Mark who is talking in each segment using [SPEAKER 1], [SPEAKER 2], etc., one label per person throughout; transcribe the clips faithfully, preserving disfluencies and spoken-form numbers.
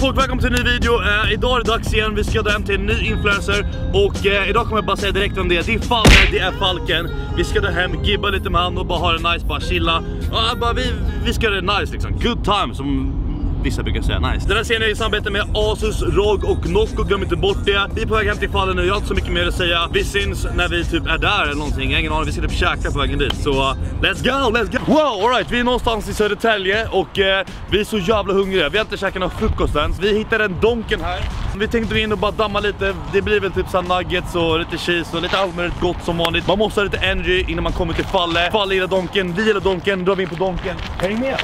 [SPEAKER 1] folk, välkommen till en ny video. uh, Idag är det dags igen, vi ska dra hem till en ny influencer. Och uh, idag kommer jag bara säga direkt om det. Det är Falle, det är Falken. Vi ska dra hem, gibba lite med han och bara ha det nice, bara chilla. uh, bara, vi, vi ska ha det nice liksom, good time som vissa brukar säga, nice. Den här serien är i samarbete med Asus, R O G och Nocco, glöm inte bort det. Vi är på väg hem till Fallen nu, jag har inte så mycket mer att säga. Vi syns när vi typ är där eller någonting, jag har ingen aning, vi ska typ käka på vägen dit. Så uh, let's go, let's go! Wow, alright, vi är någonstans i Södertälje och uh, vi är så jävla hungriga. Vi har inte käkat någon frukost än. Vi hittade en Donken här. Vi tänkte gå in och bara damma lite. Det blir väl typ så nuggets och lite cheese och lite allt möjligt gott som vanligt. Man måste ha lite energy innan man kommer till Falle. Falle gillar Donken, vi gillar Donken, drar vi in på Donken. Häng med!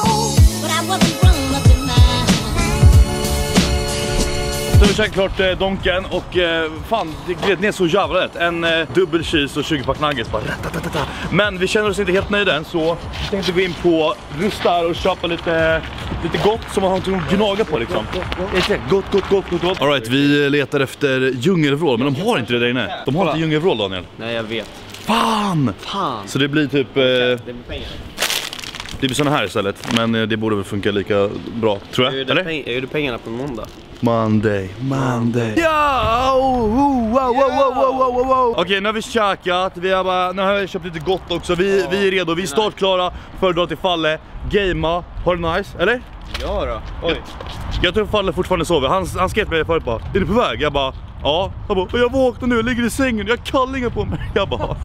[SPEAKER 1] Så vi käkade klart eh, Donken och eh, fan, det gled ner så jävla rätt. En eh, dubbel cheese och tjugo pack nuggets bara. Men vi känner oss inte helt nöjda än, så vi tänkte gå in på Rustar och köpa lite, lite gott som man har någonting att gnaga på liksom. Gott, gott, gott, gott, gott. All right, vi letar efter djungelvrål, men de har inte det där inne. De har inte djungelvrål, Daniel.
[SPEAKER 2] Nej, jag vet.
[SPEAKER 1] Fan!
[SPEAKER 2] Fan!
[SPEAKER 1] Så det blir typ... Eh,
[SPEAKER 2] det blir pengar. Det
[SPEAKER 1] blir såna här istället, men eh, det borde väl funka lika bra, tror jag.
[SPEAKER 2] Jag gjorde, peng jag gjorde pengarna på måndag.
[SPEAKER 1] Monday, Monday. Ja! Oh, wow, wow, wow, wow, wow, wow. Okej, okay, nu har vi käkat. Vi har bara, nu har vi köpt lite gott också. Vi, ja, vi är redo. Vi är startklara för att dra till Falle. Gamea. Har det nice, eller?
[SPEAKER 2] Ja då. Oj.
[SPEAKER 1] Jag, jag tror Falle fortfarande sover. Han, han skrev mig förut bara, är du på väg? Jag bara, ja. Jag bara, jag vaknar nu, jag ligger i sängen. Jag har kallingar på mig. Jag bara...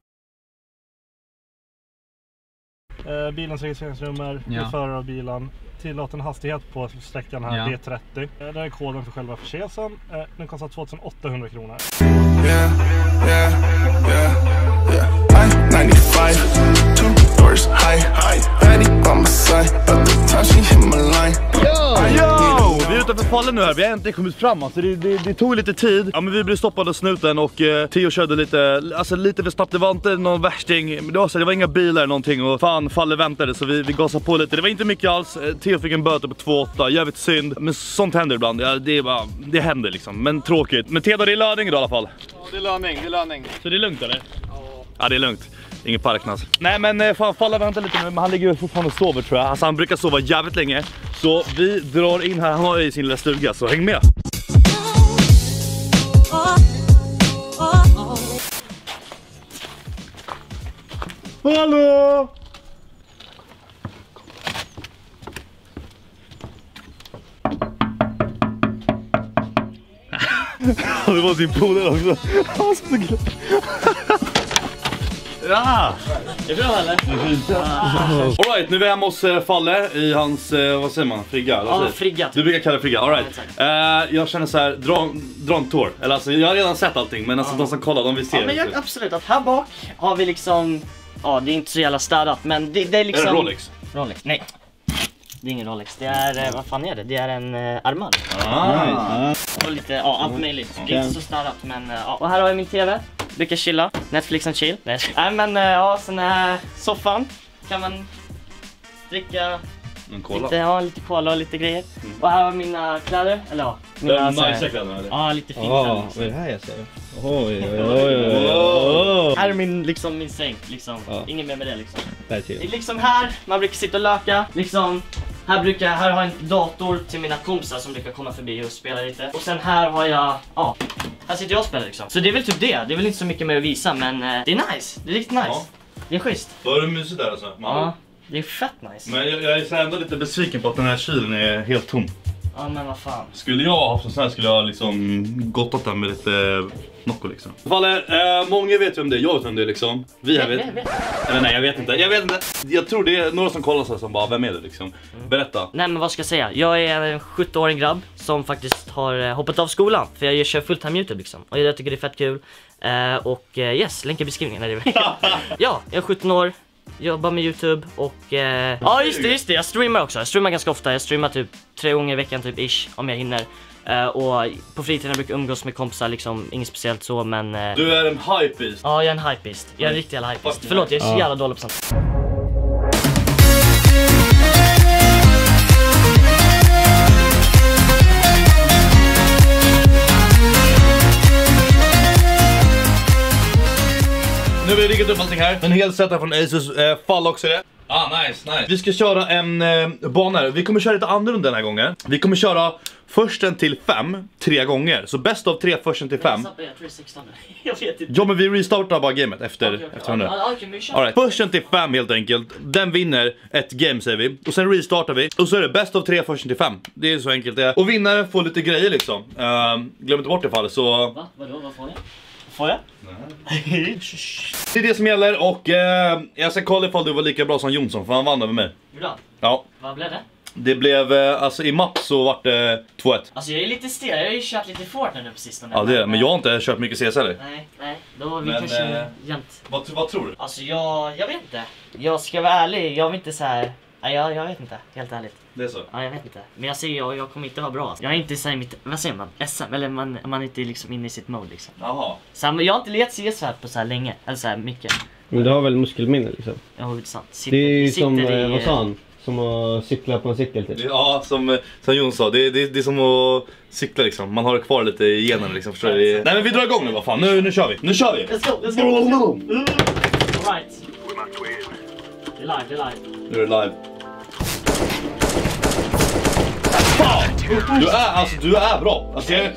[SPEAKER 3] Uh, bilens registreringsnummer, ja. Förare av bilen, tillåten hastighet på sträckan här, ja. Det är trettio. Uh, det är koden för själva förseelsen. Uh, den kostar tjugoåttahundra kronor. Yeah, yeah, yeah, yeah. I ninety-five, two doors high, high. Ready by my side, but the time she hit my line. Yo, yo! Vi är utanför Fallen nu här, vi har inte kommit fram, alltså det, det, det tog lite tid. Ja, men vi blev stoppade av snuten och eh, Theo körde lite, alltså lite för snabbt. Det var inte någon värsting, men det var, så, det var inga bilar eller någonting och fan, Falle väntade så vi, vi gasade på lite. Det var inte mycket alls, Theo fick en böter på två åtta, jävligt synd. Men sånt händer ibland, ja, det, är bara, det händer liksom, men tråkigt. Men Theo, det är löning idag i alla fall.
[SPEAKER 2] Ja, det är löning, det är löning.
[SPEAKER 1] Så det är lugnt eller? Ja. Ja, det är lugnt. Ingen parknas. Nej, men fan, Falle väntar lite nu, men han ligger fortfarande och sover tror jag. Alltså han brukar sova jävligt länge. Så vi drar in här, han har i sin lilla stuga, så häng med. Hallå! Det var sin polare också. Han var så glad. Ja!
[SPEAKER 2] Det är bra eller?
[SPEAKER 1] All right, nu är vi hemma hos Falle i hans, vad säger man, frigga?
[SPEAKER 2] Ja, frigga.
[SPEAKER 1] Du brukar kalla det frigga, all right. Ja, uh, jag känner så här, dra, dra en tour. Eller alltså, jag har redan sett allting, men alltså ja. De som kollar, de vill se.
[SPEAKER 2] Ja, men jag, absolut, att här bak har vi liksom, ja det är inte så jävla städat, men det, det är liksom...
[SPEAKER 1] Är det Rolex?
[SPEAKER 2] Rolex, nej. Det är ingen Rolex, det är, vad fan är det? Det är en uh, Armand.
[SPEAKER 1] Ah.
[SPEAKER 2] Och lite, ja, allt möjligt. Det är inte så städat, men ja. Och här har jag min tv. Brukar chilla, Netflix and chill. Nej, Nej men ja, sen är soffan. Kan man dricka
[SPEAKER 1] en cola.
[SPEAKER 2] Lite, ja, lite cola och lite grejer. Mm. Och här har mina kläder, eller ja.
[SPEAKER 1] Mina nice kläder, eller?
[SPEAKER 2] Ja, lite fint.
[SPEAKER 4] Ja, vad är det här jag ser? Oj, oj, oj, oj, oj.
[SPEAKER 2] Här är min, liksom, min säng, liksom. Ja. Ingen mer med det, liksom.
[SPEAKER 4] Det är chill.
[SPEAKER 2] Det är liksom här, man brukar sitta och löka, liksom. Här brukar jag, här har jag en dator till mina kompisar som brukar komma förbi och spela lite. Och sen här har jag, ja, här sitter jag och spelar liksom. Så det är väl typ det, det är väl inte så mycket mer att visa, men eh, det är nice, det är riktigt nice. Ja. Det är schysst.
[SPEAKER 1] Då är det mysigt där alltså. Man.
[SPEAKER 2] Ja, det är fett nice.
[SPEAKER 1] Men jag, jag är så ändå lite besviken på att den här kylen är helt tom.
[SPEAKER 2] Ja, men vad fan.
[SPEAKER 1] Skulle jag ha haft så här skulle jag liksom gottat den med lite Nocco liksom. Falle, eh, många vet ju om det, jag vet om det liksom. Vi här vet.
[SPEAKER 2] vet. vet.
[SPEAKER 1] Eller nej, jag vet inte. Jag vet inte. Jag tror det är några som kollar så som bara, vem är det liksom? Mm. Berätta.
[SPEAKER 2] Nej, men vad ska jag säga? Jag är en sjutton-årig grabb som faktiskt har eh, hoppat av skolan. För jag kör fulltime YouTube liksom. Och jag tycker det är fett kul. Eh, och eh, yes, länk i beskrivningen. Ja, jag är sjutton år. Jobbar med YouTube och eh, ja just det, just det, jag streamar också. Jag streamar ganska ofta, jag streamar typ tre gånger i veckan typ ish om jag hinner. uh, Och på fritiden brukar jag umgås med kompisar liksom, inget speciellt så men uh,
[SPEAKER 1] du är en hypebeast.
[SPEAKER 2] Ja, jag är en hypebeast. Jag är en riktig jävla hypebeast. Förlåt, jag är så jävla dålig på sånt. Nu har vi riggat upp allting här. En hel set här från Asus, eh, Fall också det.
[SPEAKER 1] Ah, nice, nice. Vi ska köra en eh, bana. Vi kommer köra lite annorlunda den här gången. Vi kommer köra försten till fem, tre gånger. Så bäst av tre försten till fem.
[SPEAKER 2] Jag tror det är sexton. Jag vet inte.
[SPEAKER 1] Ja, men vi restartar bara gamet efter,
[SPEAKER 2] okay, okay.
[SPEAKER 1] efter hundra.
[SPEAKER 2] Ah, okay,
[SPEAKER 1] All right. Försten till fem helt enkelt. Den vinner ett game säger vi. Och sen restartar vi. Och så är det bäst av tre försten till fem. Det är så enkelt det är. Och vinnaren får lite grejer liksom. Uh, glöm inte bort det fall så...
[SPEAKER 2] Va? Vadå? Vad får ni? Får jag?
[SPEAKER 1] Nej. Det är det som gäller och eh, jag ska kolla ifall du var lika bra som Jonsson för han vann över mig.
[SPEAKER 2] Bra.
[SPEAKER 1] Ja.
[SPEAKER 2] Vad blev det?
[SPEAKER 1] Det blev, eh, alltså i mapp så vart det två ett.
[SPEAKER 2] Alltså jag är lite stel, jag har ju kört lite Fortnite nu på sistone.
[SPEAKER 1] Ja det är det, men jag har inte kört mycket C S eller?
[SPEAKER 2] Nej, nej, då var vi
[SPEAKER 1] men,
[SPEAKER 2] kanske
[SPEAKER 1] eh,
[SPEAKER 2] jämnt.
[SPEAKER 1] Vad, vad tror du?
[SPEAKER 2] Alltså jag, jag vet inte. Jag ska vara ärlig, jag vill inte så här. Nej, jag, jag vet inte, helt ärligt.
[SPEAKER 1] Det är så?
[SPEAKER 2] Ja, jag vet inte. Men jag säger, jag, jag kommer inte vara bra. Jag är inte så här mitt, vad säger man? S M, eller man, man är inte liksom inne i sitt mode liksom.
[SPEAKER 1] Jaha.
[SPEAKER 2] Så här, men jag har inte letat C S här på så här länge, eller så här mycket.
[SPEAKER 4] Men du har väl muskelminne liksom?
[SPEAKER 2] Jag har inte sant. Sitter,
[SPEAKER 4] Det är ju
[SPEAKER 2] sitter
[SPEAKER 4] som,
[SPEAKER 2] i,
[SPEAKER 4] eh, vad sa han? Som att cykla på en cykel typ.
[SPEAKER 1] Det, ja, som, som Jon sa, det, det, det är som att cykla liksom. Man har det kvar lite i genen liksom, förstår du? Nej men vi drar igång nu, vad fan. Nu, nu kör vi. Nu kör vi.
[SPEAKER 2] Let's go, let's go, let's go. All right. Det är live, det är live.
[SPEAKER 1] Nu är det live. Fan! Du är, alltså du är bra. Alltså jag...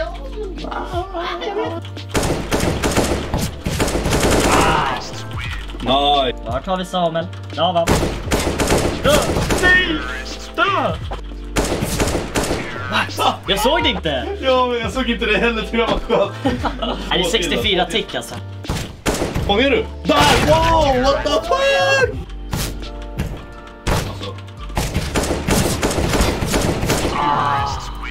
[SPEAKER 1] Nej.
[SPEAKER 2] Vart har vi Samuel? Ja, va? Dö! Nej! Dö! Jag såg det inte!
[SPEAKER 1] Ja, men jag såg inte det heller, tror jag var skönt.
[SPEAKER 2] Det är sextiofyra tick alltså.
[SPEAKER 1] Fångar du? Där! Wow! What the fuck? Alltså. Ah.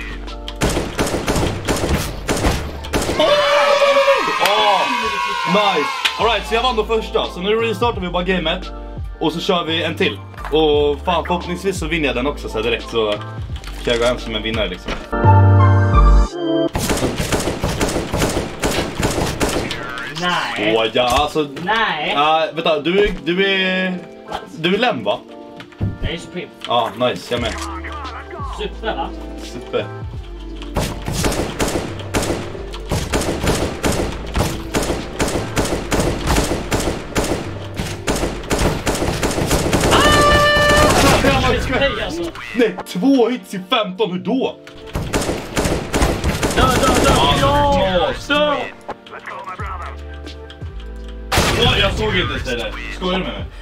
[SPEAKER 1] Oh, nice! Alright, så jag vann då första. Så nu restartar vi bara gamet. Och så kör vi en till. Och fan, förhoppningsvis så vinner jag den också så här direkt. Så kan jag gå hem som en vinnare liksom.
[SPEAKER 2] Nej.
[SPEAKER 1] Åh ja, alltså...
[SPEAKER 2] Nej.
[SPEAKER 1] Ja, uh, vänta, du är... Du är... Du är lem va?
[SPEAKER 2] Jag är Supreme.
[SPEAKER 1] Ja, ah, nice, jag med.
[SPEAKER 2] Super va?
[SPEAKER 1] Super.
[SPEAKER 2] Nej, alltså.
[SPEAKER 1] Nej, två hits i femton, hur då?
[SPEAKER 2] Dö, dö, dö!
[SPEAKER 1] Ja!
[SPEAKER 2] Dö!
[SPEAKER 1] Ja, jag såg inte istället. Skojar du med mig?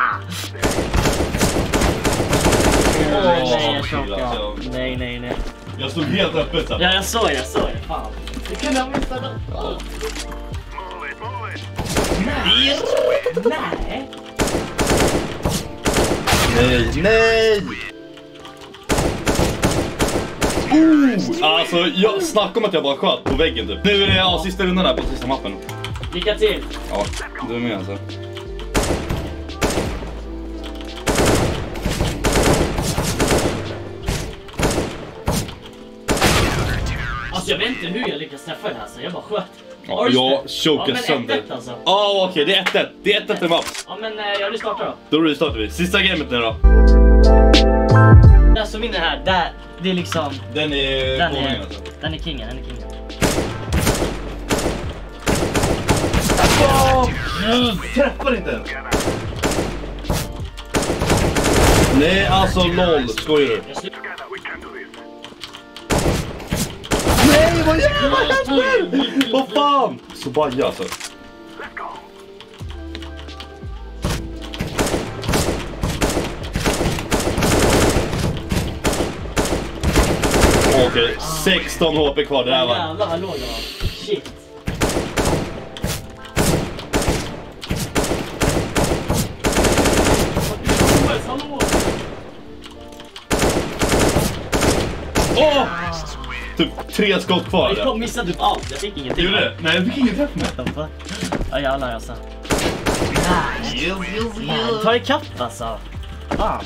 [SPEAKER 2] Åh nej, jag
[SPEAKER 1] Alltså.
[SPEAKER 2] chockade. Nej, nej, nej.
[SPEAKER 1] Jag stod helt öppet så.
[SPEAKER 2] Ja, jag såg det, jag såg det. Fan. Det kunde jag missa då. Nej! Nej!
[SPEAKER 1] Nej, nej! Oh! Alltså, jag snackar om att jag bara sköt på väggen typ. Nu är det ja, sista rundan här på sista mappen.
[SPEAKER 2] Lycka till!
[SPEAKER 1] Ja, du är med alltså.
[SPEAKER 2] Alltså jag vet inte hur jag lyckas träffa den här så jag bara sköt.
[SPEAKER 1] Ja, jag chokar
[SPEAKER 2] ja,
[SPEAKER 1] sönder.
[SPEAKER 2] ett ett alltså.
[SPEAKER 1] Ja, ah, okej, okay, det är ett ett. Det är ett ett i mapp.
[SPEAKER 2] Ja, men eh, jag restartar då.
[SPEAKER 1] Då restartar vi. Sista gamet nu då.
[SPEAKER 2] Den som vinner här, där, det är liksom...
[SPEAKER 1] Den är
[SPEAKER 2] Den
[SPEAKER 1] konungen
[SPEAKER 2] är,
[SPEAKER 1] alltså.
[SPEAKER 2] den är kingen, den är kingen.
[SPEAKER 1] Oh! Mm, träffar inte ens. Nej, alltså lol. Skojar du? Nej, vad jävlar! Vad fan? Så baja alltså. Okej, okay, sexton H P kvar, det där va?
[SPEAKER 2] Jävlar vad låg jag var. Shit.
[SPEAKER 1] Åh! Typ tre skott kvar.
[SPEAKER 2] Jag missade typ allt, jag fick ingenting.
[SPEAKER 1] Gjorde det? Nej, jag fick ingen träff med.
[SPEAKER 2] Ja jävlar alltså. Nej, ta ikapp alltså. Fan.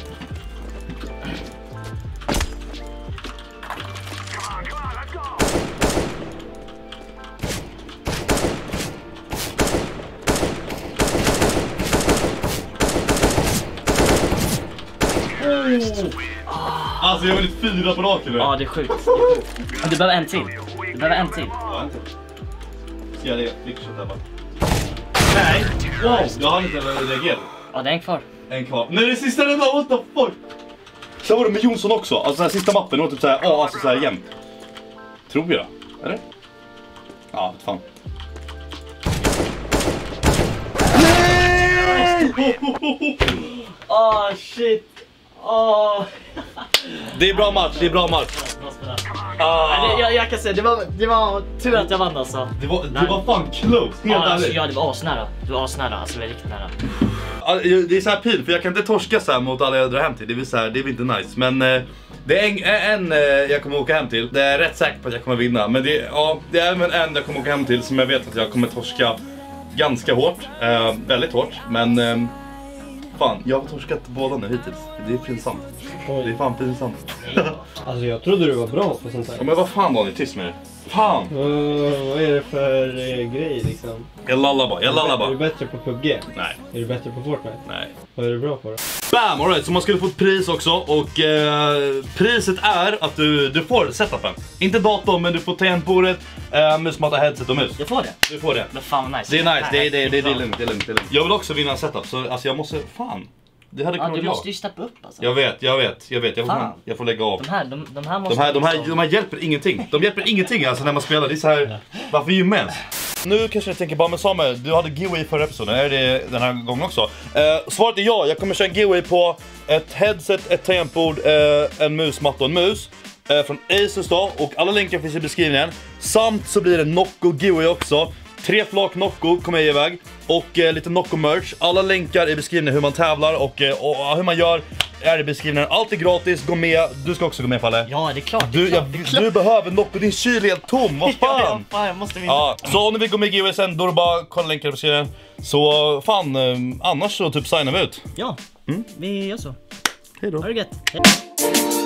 [SPEAKER 1] Oh. Alltså jag har blivit fyra på raken nu.
[SPEAKER 2] Ja det är sjukt, det är sjukt. Men du behöver en till. Du behöver en till.
[SPEAKER 1] Ja, en till. Ska jag lägga flickshot här bara? Nej! Wow! Jag har inte reagerat.
[SPEAKER 2] Ja det är en kvar.
[SPEAKER 1] En kvar. Nej, det är sista rundan, what the fuck? Sen var det med Jonsson också. Alltså den här sista mappen, det var typ såhär, ja alltså såhär jämnt. Tror jag, eller? Ja, fan. Nej!
[SPEAKER 2] Åh, shit. Åh.
[SPEAKER 1] Det är bra match, det är bra match.
[SPEAKER 2] Ah. Jag, jag kan säga, det var, det var tur att jag vann alltså.
[SPEAKER 1] Det var, det var fan close, helt
[SPEAKER 2] ja, alltså,
[SPEAKER 1] ärligt.
[SPEAKER 2] ja, det var asnära. Det var asnära, alltså det var riktigt nära.
[SPEAKER 1] Det är så här pin, för jag kan inte torska så här mot alla jag drar hem till. Det är så här, det är inte nice. Men eh, det är en, en eh, jag kommer åka hem till. Det är rätt säkert på att jag kommer vinna. Men det, ja, det är även en jag kommer åka hem till som jag vet att jag kommer torska ganska hårt. Eh, väldigt hårt. Men eh, fan, jag har torskat båda nu hittills. Det är pinsamt.
[SPEAKER 5] Oj.
[SPEAKER 1] Det är fan pinsamt.
[SPEAKER 5] Alltså jag trodde du var bra på sånt här.
[SPEAKER 1] Ja, men vad fan var ni tyst med det? Fan!
[SPEAKER 5] Uh, vad är det för eh, grej liksom?
[SPEAKER 1] Jag lallar bara, jag lallar
[SPEAKER 5] Är du
[SPEAKER 1] bara.
[SPEAKER 5] bättre på P U B G?
[SPEAKER 1] Nej,
[SPEAKER 5] Är du bättre på Fortnite?
[SPEAKER 1] nej.
[SPEAKER 5] Vad är du bra på då?
[SPEAKER 1] Bam! Alright, så man skulle få ett pris också. Och eh, priset är att du, du får setupen. Inte datorn, men du får tangentbordet, eh, musmatta, headset och mus.
[SPEAKER 2] Jag får det.
[SPEAKER 1] Du får det.
[SPEAKER 2] Men fan vad nice.
[SPEAKER 1] Det är nice, det är, det är, det är, det är lugnt, det är lugnt, det är lugnt. Jag vill också vinna en setup, så alltså jag måste, fan. Det hade
[SPEAKER 2] Ja,
[SPEAKER 1] kunnat
[SPEAKER 2] du
[SPEAKER 1] jag.
[SPEAKER 2] måste ju steppa upp alltså.
[SPEAKER 1] Jag vet, jag vet, jag vet. Jag får,
[SPEAKER 2] Fan.
[SPEAKER 1] jag får lägga av.
[SPEAKER 2] De här, de, de här måste
[SPEAKER 1] De här, de, här,
[SPEAKER 2] liksom-
[SPEAKER 1] de här hjälper ingenting. De hjälper ingenting alltså när man spelar. Det är så här, varför gymma ens? Nu kanske ni tänker bara, men Samuel, du hade giveaway förra episoden. Är det den här gången också? Eh, svaret är ja, jag kommer köra en giveaway på ett headset, ett tangentbord, eh, en musmatta och en mus. Eh, från Asus då, och alla länkar finns i beskrivningen. Samt så blir det Nocco giveaway också. Tre flak Nocco kommer jag ge iväg. Och eh, lite Nocco merch. Alla länkar i beskrivningen hur man tävlar och, eh, och hur man gör är i beskrivningen. Allt är gratis, gå med. Du ska också gå med, Falle.
[SPEAKER 2] Ja, det är klart. Det är
[SPEAKER 1] Du,
[SPEAKER 2] klart,
[SPEAKER 1] jag,
[SPEAKER 2] det är klart.
[SPEAKER 1] du behöver Nocco, din kyl är helt tom, vad
[SPEAKER 2] Ja,
[SPEAKER 1] fan?
[SPEAKER 2] fan, jag måste vinna.
[SPEAKER 1] Ja, så om ni vill gå med i giveaway sen, då är det bara kolla länkar i beskrivningen. Så fan, eh, annars så typ signar vi ut.
[SPEAKER 2] Ja,
[SPEAKER 1] Mm.
[SPEAKER 2] vi gör så.
[SPEAKER 1] Hej då.
[SPEAKER 2] Ha det gött. Hej.